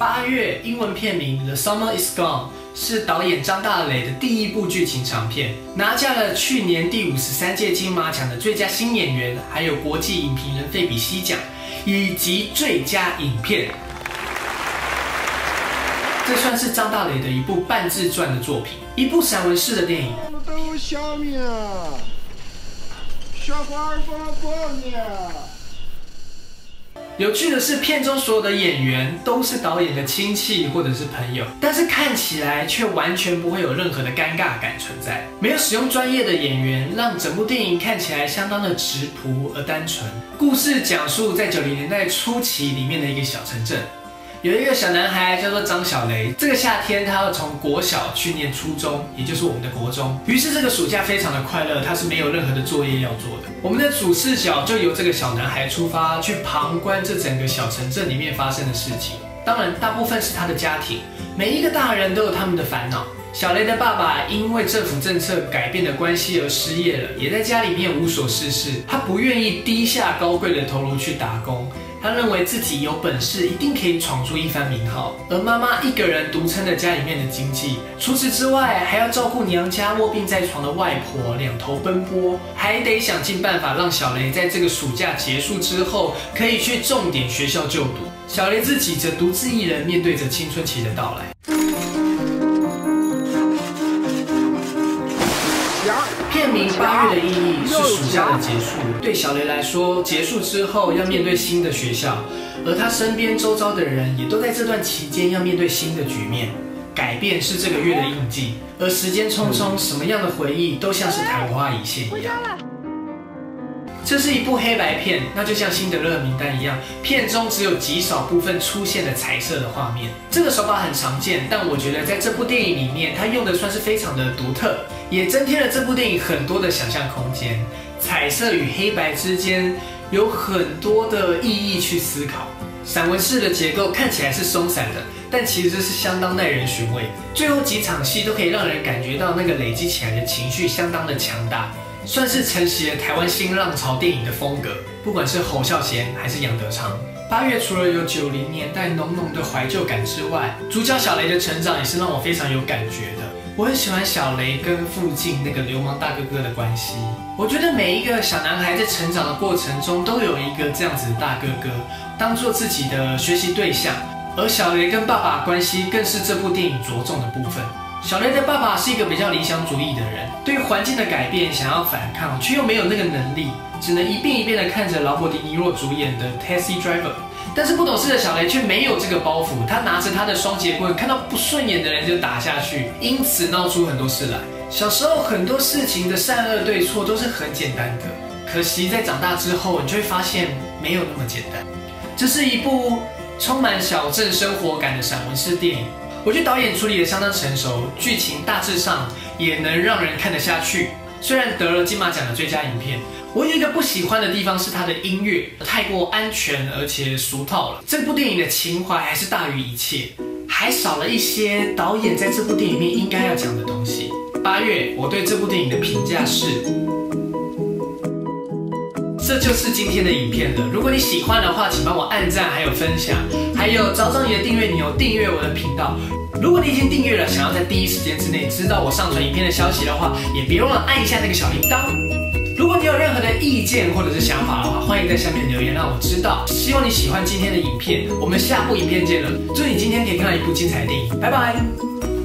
8月，英文片名《The Summer Is Gone》是导演张大磊的第一部剧情长片，拿下了去年第53届金马奖的最佳新演员，还有国际影评人费比西奖，以及最佳影片。这算是张大磊的一部半自传的作品，一部散文式的电影。 都小命，小花儿光光的。 有趣的是，片中所有的演员都是导演的亲戚或者是朋友，但是看起来却完全不会有任何的尴尬感存在。没有使用专业的演员，让整部电影看起来相当的质朴而单纯。故事讲述在90年代初期里面的一个小城镇。有一个小男孩叫做张小雷，这个夏天他要从国小去念初中，也就是我们的国中。于是这个暑假非常的快乐，他是没有任何的作业要做的。我们的主视角就由这个小男孩出发，去旁观这整个小城镇里面发生的事情。当然，大部分是他的家庭，每一个大人都有他们的烦恼。小雷的爸爸因为政府政策改变的关系而失业了，也在家里面无所事事。他不愿意低下高贵的头颅去打工。他认为自己有本事，一定可以闯出一番名号。而妈妈一个人独撑着家里面的经济，除此之外，还要照顾娘家卧病在床的外婆，两头奔波，还得想尽办法让小雷在这个暑假结束之后，可以去重点学校就读。小雷自己则独自一人面对着青春期的到来。片名8月的意义是暑假的结束，对小雷来说，结束之后要面对新的学校，而他身边周遭的人也都在这段期间要面对新的局面。改变是这个月的印记，而时间匆匆，什么样的回忆都像是昙花一现一样。这是一部黑白片，那就像辛德勒名单一样，片中只有极少部分出现了彩色的画面。这个手法很常见，但我觉得在这部电影里面，它用的算是非常的独特，也增添了这部电影很多的想象空间。彩色与黑白之间有很多的意义去思考。散文式的结构看起来是松散的，但其实是相当耐人寻味。最后几场戏都可以让人感觉到那个累积起来的情绪相当的强大。算是承袭了台湾新浪潮电影的风格，不管是侯孝贤还是杨德昌。8月除了有90年代浓浓的怀旧感之外，主角小雷的成长也是让我非常有感觉的。我很喜欢小雷跟附近那个流氓大哥哥的关系。我觉得每一个小男孩在成长的过程中都有一个这样子的大哥哥，当做自己的学习对象。而小雷跟爸爸关系更是这部电影着重的部分。小雷的爸爸是一个比较理想主义的人，对环境的改变想要反抗，却又没有那个能力，只能一遍一遍的看着劳勃迪尼洛主演的《Taxi Driver》。但是不懂事的小雷却没有这个包袱，他拿着他的双节棍，看到不顺眼的人就打下去，因此闹出很多事来。小时候很多事情的善恶对错都是很简单的，可惜在长大之后，你就会发现没有那么简单。这是一部充满小镇生活感的散文式电影。我觉得导演处理得相当成熟，剧情大致上也能让人看得下去。虽然得了金马奖的最佳影片，我有一个不喜欢的地方是它的音乐太过安全而且俗套了。这部电影的情怀还是大于一切，还少了一些导演在这部电影里面应该要讲的东西。8月，我对这部电影的评价是。这就是今天的影片了。如果你喜欢的话，请帮我按赞，还有分享，还有找找你的订阅钮，订阅我的频道。如果你已经订阅了，想要在第一时间之内知道我上传影片的消息的话，也别忘了按一下那个小铃铛。如果你有任何的意见或者是想法的话，欢迎在下面留言让我知道。希望你喜欢今天的影片，我们下部影片见了。祝你今天可以看到一部精彩的电影，拜拜。